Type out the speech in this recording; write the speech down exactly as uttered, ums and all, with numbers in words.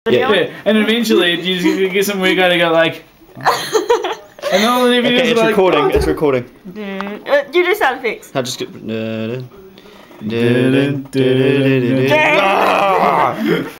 Yeah. Yeah, and eventually you just get some weird guy to go like. And then all the videos Okay, it's like, recording. oh, It's recording. Uh, you do sound effects. I'll just get. dun, dun, dun, dun, dun.